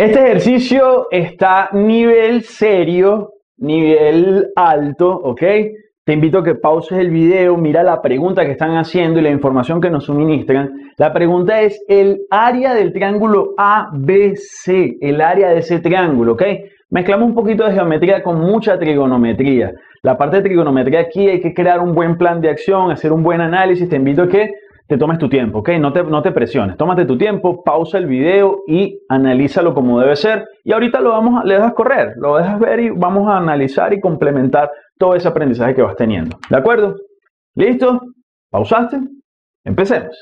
Este ejercicio está nivel serio, nivel alto, ¿ok? Te invito a que pauses el video, mira la pregunta que están haciendo y la información que nos suministran. La pregunta es el área del triángulo ABC, el área de ese triángulo, ¿ok? Mezclamos un poquito de geometría con mucha trigonometría. La parte de trigonometría aquí hay que crear un buen plan de acción, hacer un buen análisis. Te invito a que te tomes tu tiempo, ¿ok? No te presiones, tómate tu tiempo, pausa el video y analízalo como debe ser. Y ahorita le dejas correr, lo dejas ver y vamos a analizar y complementar todo ese aprendizaje que vas teniendo. ¿De acuerdo? ¿Listo? ¿Pausaste? Empecemos.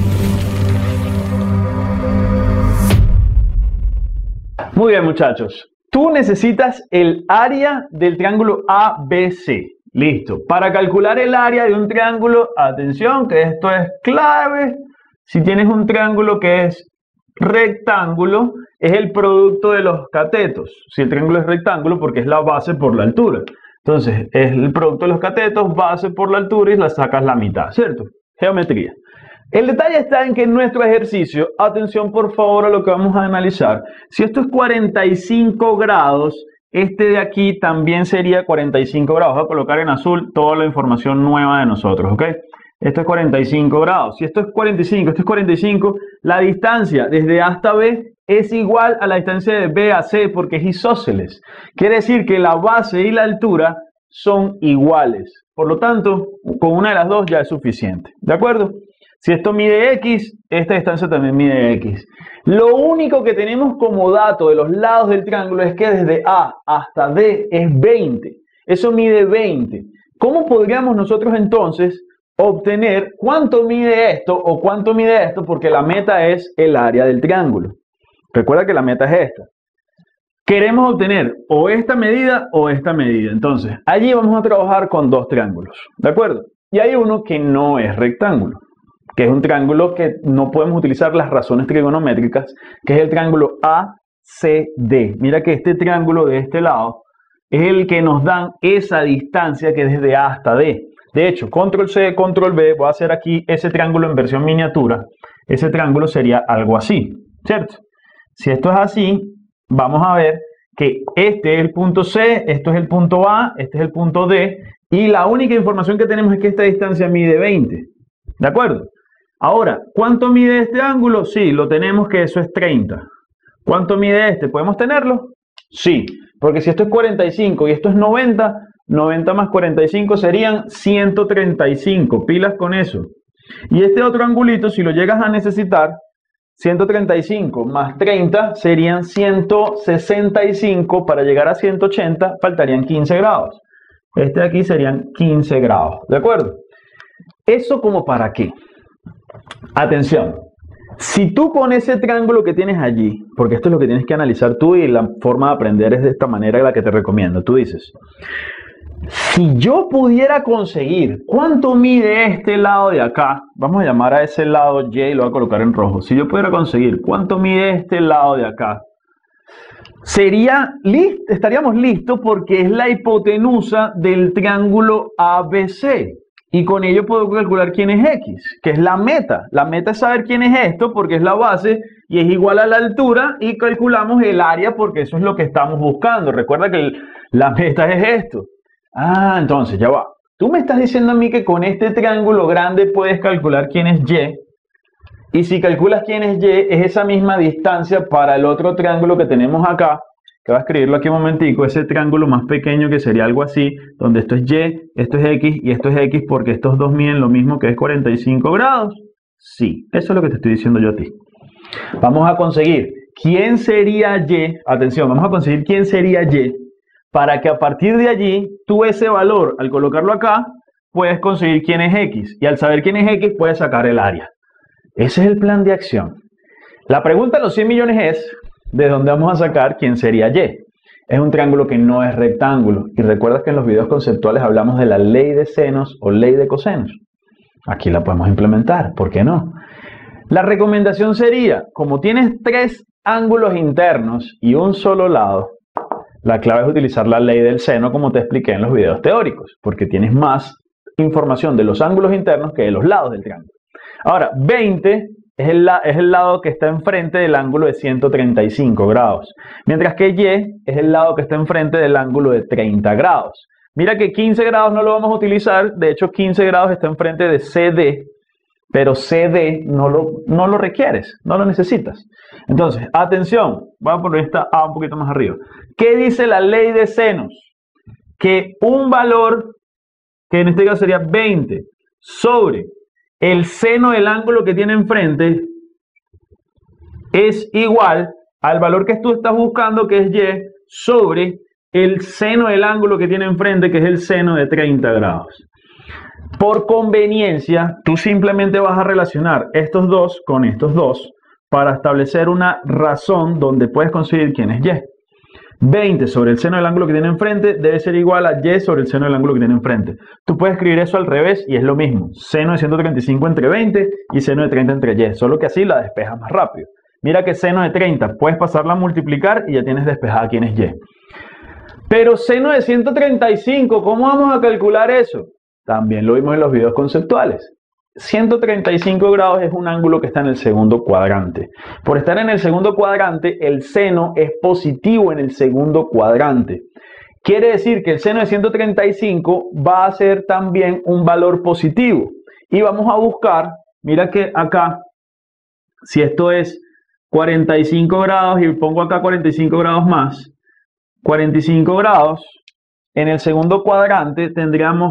Muy bien, muchachos. Tú necesitas el área del triángulo ABC. Listo. Para calcular el área de un triángulo, atención que esto es clave. Si tienes un triángulo que es rectángulo, es el producto de los catetos. Si el triángulo es rectángulo, porque es la base por la altura. Entonces, es el producto de los catetos, base por la altura y la sacas la mitad, ¿cierto? Geometría. El detalle está en que en nuestro ejercicio, atención por favor a lo que vamos a analizar. Si esto es 45 grados, este de aquí también sería 45 grados. Voy a colocar en azul toda la información nueva de nosotros, ¿ok? Esto es 45 grados. Si esto es 45, esto es 45, la distancia desde A hasta B es igual a la distancia de B a C porque es isósceles. Quiere decir que la base y la altura son iguales. Por lo tanto, con una de las dos ya es suficiente. ¿De acuerdo? Si esto mide X, esta distancia también mide X. Lo único que tenemos como dato de los lados del triángulo es que desde A hasta D es 20. Eso mide 20. ¿Cómo podríamos nosotros entonces obtener cuánto mide esto o cuánto mide esto? Porque la meta es el área del triángulo. Recuerda que la meta es esta. Queremos obtener o esta medida o esta medida. Entonces, allí vamos a trabajar con dos triángulos. ¿De acuerdo? Y hay uno que no es rectángulo, que es un triángulo que no podemos utilizar las razones trigonométricas, que es el triángulo ACD. Mira que este triángulo de este lado es el que nos dan esa distancia que es desde A hasta D. De hecho, control C, control V, voy a hacer aquí ese triángulo en versión miniatura. Ese triángulo sería algo así, ¿cierto? Si esto es así, vamos a ver que este es el punto C, esto es el punto A, este es el punto D, y la única información que tenemos es que esta distancia mide 20. ¿De acuerdo? Ahora, ¿cuánto mide este ángulo? Sí, lo tenemos que eso es 30. ¿Cuánto mide este? ¿Podemos tenerlo? Sí, porque si esto es 45 y esto es 90, 90 más 45 serían 135. Pilas con eso. Y este otro angulito, si lo llegas a necesitar, 135 más 30 serían 165. Para llegar a 180 faltarían 15 grados. Este de aquí serían 15 grados. ¿De acuerdo? ¿Eso como para qué? Atención, si tú con ese triángulo que tienes allí, porque esto es lo que tienes que analizar tú y la forma de aprender es de esta manera la que te recomiendo, tú dices, si yo pudiera conseguir cuánto mide este lado de acá, vamos a llamar a ese lado Y y lo voy a colocar en rojo, si yo pudiera conseguir cuánto mide este lado de acá, estaríamos listos porque es la hipotenusa del triángulo ABC. Y con ello puedo calcular quién es X, que es la meta. La meta es saber quién es esto porque es la base y es igual a la altura y calculamos el área porque eso es lo que estamos buscando. Recuerda que la meta es esto. Ah, entonces ya va. Tú me estás diciendo a mí que con este triángulo grande puedes calcular quién es Y. Y si calculas quién es Y, es esa misma distancia para el otro triángulo que tenemos acá. Que voy a escribirlo aquí un momentico, ese triángulo más pequeño que sería algo así, donde esto es Y, esto es X y esto es X porque estos dos miden lo mismo que es 45 grados. Sí, eso es lo que te estoy diciendo yo a ti. Vamos a conseguir quién sería Y, atención, vamos a conseguir quién sería Y para que a partir de allí, tú ese valor, al colocarlo acá, puedes conseguir quién es X y al saber quién es X, puedes sacar el área. Ese es el plan de acción. La pregunta de los 100 millones es, ¿de dónde vamos a sacar quién sería Y? Es un triángulo que no es rectángulo. Y recuerda que en los videos conceptuales hablamos de la ley de senos o ley de cosenos. Aquí la podemos implementar, ¿por qué no? La recomendación sería, como tienes tres ángulos internos y un solo lado, la clave es utilizar la ley del seno como te expliqué en los videos teóricos, porque tienes más información de los ángulos internos que de los lados del triángulo. Ahora, 20 es el lado que está enfrente del ángulo de 135 grados. Mientras que Y es el lado que está enfrente del ángulo de 30 grados. Mira que 15 grados no lo vamos a utilizar. De hecho, 15 grados está enfrente de CD. Pero CD no lo requieres, no lo necesitas. Entonces, atención. Voy a poner esta A un poquito más arriba. ¿Qué dice la ley de senos? Que un valor, que en este caso sería 20, sobre el seno del ángulo que tiene enfrente es igual al valor que tú estás buscando, que es Y, sobre el seno del ángulo que tiene enfrente, que es el seno de 30 grados. Por conveniencia, tú simplemente vas a relacionar estos dos con estos dos para establecer una razón donde puedes conseguir quién es Y. 20 sobre el seno del ángulo que tiene enfrente debe ser igual a Y sobre el seno del ángulo que tiene enfrente. Tú puedes escribir eso al revés y es lo mismo. Seno de 135 entre 20 y seno de 30 entre Y. Solo que así la despejas más rápido. Mira que seno de 30 puedes pasarla a multiplicar y ya tienes despejada quién es Y. Pero seno de 135, ¿cómo vamos a calcular eso? También lo vimos en los videos conceptuales. 135 grados es un ángulo que está en el segundo cuadrante. Por estar en el segundo cuadrante, el seno es positivo en el segundo cuadrante. Quiere decir que el seno de 135 va a ser también un valor positivo. Y vamos a buscar, mira que acá, si esto es 45 grados y pongo acá 45 grados más, 45 grados, en el segundo cuadrante tendríamos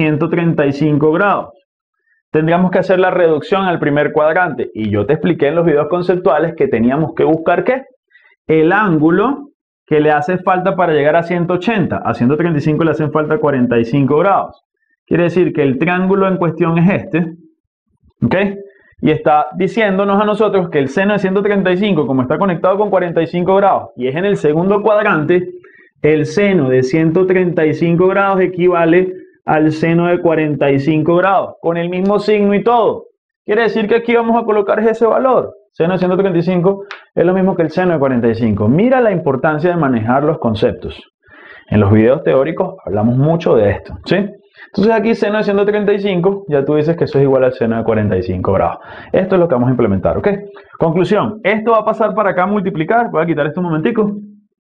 135 grados. Tendríamos que hacer la reducción al primer cuadrante. Y yo te expliqué en los videos conceptuales que teníamos que buscar ¿qué? El ángulo que le hace falta para llegar a 180. A 135 le hacen falta 45 grados. Quiere decir que el triángulo en cuestión es este. ¿Ok? Y está diciéndonos a nosotros que el seno de 135, como está conectado con 45 grados y es en el segundo cuadrante, el seno de 135 grados equivale al seno de 45 grados, con el mismo signo y todo. Quiere decir que aquí vamos a colocar ese valor. Seno de 135 es lo mismo que el seno de 45. Mira la importancia de manejar los conceptos. En los videos teóricos hablamos mucho de esto, ¿sí? Entonces aquí seno de 135, ya tú dices que eso es igual al seno de 45 grados. Esto es lo que vamos a implementar, ¿ok? Conclusión, esto va a pasar para acá a multiplicar. Voy a quitar esto un momentico.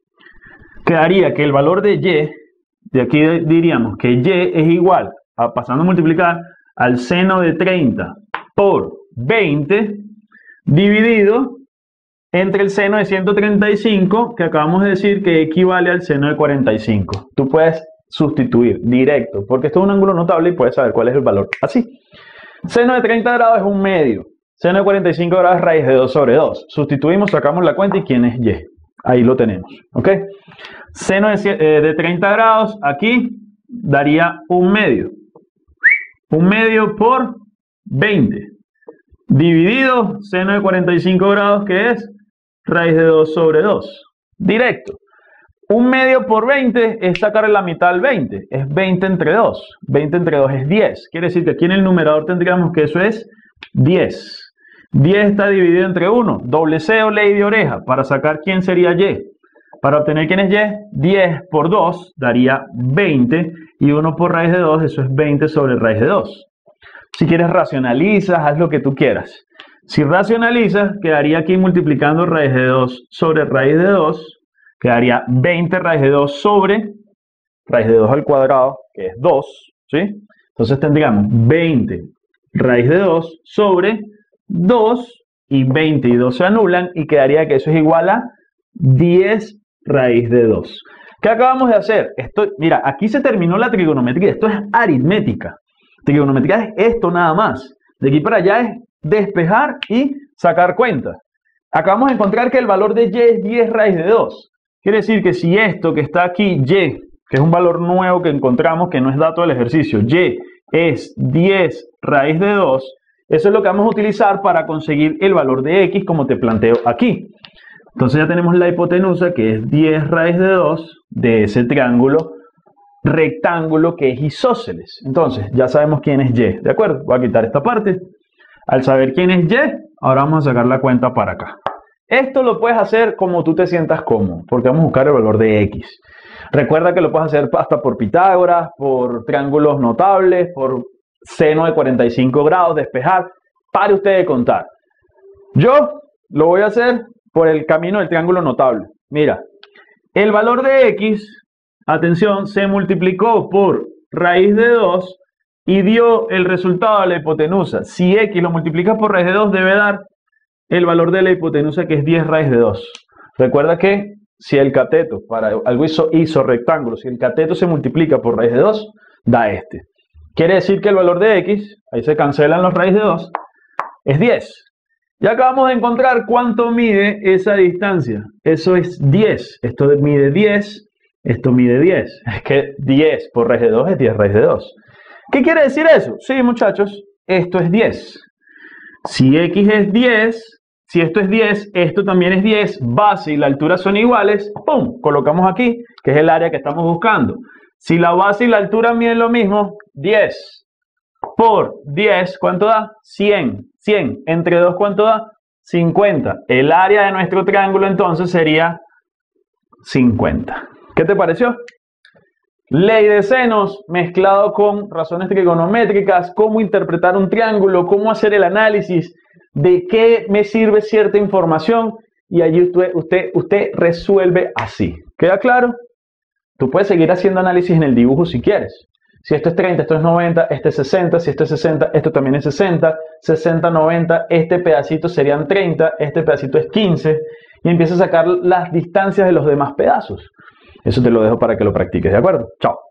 Quedaría que el valor de Y, de aquí diríamos que Y es igual, pasando a multiplicar, al seno de 30 por 20 dividido entre el seno de 135, que acabamos de decir que equivale al seno de 45. Tú puedes sustituir directo, porque esto es un ángulo notable y puedes saber cuál es el valor. Así. Seno de 30 grados es un medio. Seno de 45 grados es raíz de 2 sobre 2. Sustituimos, sacamos la cuenta y quién es Y. Ahí lo tenemos. ¿Ok? Seno de 30 grados aquí daría un medio. Un medio por 20. Dividido seno de 45 grados, que es raíz de 2 sobre 2. Directo. Un medio por 20 es sacar la mitad al 20. Es 20 entre 2. 20 entre 2 es 10. Quiere decir que aquí en el numerador tendríamos que eso es 10. 10 está dividido entre 1. Doble C o ley de oreja. Para sacar quién sería Y. Para obtener quién es Y, 10 por 2 daría 20. Y 1 por raíz de 2, eso es 20 sobre raíz de 2. Si quieres racionalizas, haz lo que tú quieras. Si racionalizas, quedaría aquí multiplicando raíz de 2 sobre raíz de 2. Quedaría 20 raíz de 2 sobre raíz de 2 al cuadrado, que es 2. ¿Sí? Entonces tendríamos 20 raíz de 2 sobre 2. Y 20 y 2 se anulan y quedaría que eso es igual a 10 raíz de 2. ¿Qué acabamos de hacer? Esto, mira, aquí se terminó la trigonometría. Esto es aritmética. Trigonometría es esto nada más. De aquí para allá es despejar y sacar cuentas. Acabamos de encontrar que el valor de Y es 10 raíz de 2. Quiere decir que si esto que está aquí, Y, que es un valor nuevo que encontramos que no es dato del ejercicio, Y es 10 raíz de 2, eso es lo que vamos a utilizar para conseguir el valor de X como te planteo aquí. Entonces ya tenemos la hipotenusa que es 10 raíz de 2 de ese triángulo rectángulo que es isósceles. Entonces ya sabemos quién es Y, ¿de acuerdo? Voy a quitar esta parte. Al saber quién es Y, ahora vamos a sacar la cuenta para acá. Esto lo puedes hacer como tú te sientas cómodo, porque vamos a buscar el valor de X. Recuerda que lo puedes hacer hasta por Pitágoras, por triángulos notables, por seno de 45 grados, despejar. Pare usted de contar. Yo lo voy a hacer por el camino del triángulo notable. Mira, el valor de x, atención, se multiplicó por raíz de 2 y dio el resultado de la hipotenusa. Si x lo multiplicas por raíz de 2, debe dar el valor de la hipotenusa, que es 10 raíz de 2. Recuerda que si el cateto, para algo isorrectángulo, si el cateto se multiplica por raíz de 2, da este. Quiere decir que el valor de x, ahí se cancelan los raíz de 2, es 10. Ya acabamos de encontrar cuánto mide esa distancia. Eso es 10. Esto mide 10, esto mide 10. Es que 10 por raíz de 2 es 10 raíz de 2. ¿Qué quiere decir eso? Sí, muchachos, esto es 10. Si x es 10, si esto es 10, esto también es 10, base y la altura son iguales, ¡pum! Colocamos aquí, que es el área que estamos buscando. Si la base y la altura miden lo mismo, 10 por 10, ¿cuánto da? 100. 100 entre 2, ¿cuánto da? 50. El área de nuestro triángulo entonces sería 50. ¿Qué te pareció? Ley de senos mezclado con razones trigonométricas, cómo interpretar un triángulo, cómo hacer el análisis, de qué me sirve cierta información, y allí usted resuelve así. ¿Queda claro? Tú puedes seguir haciendo análisis en el dibujo si quieres. Si esto es 30, esto es 90, este es 60, si esto es 60, esto también es 60, 60, 90, este pedacito serían 30, este pedacito es 15, y empieza a sacar las distancias de los demás pedazos. Eso te lo dejo para que lo practiques, ¿de acuerdo? Chao.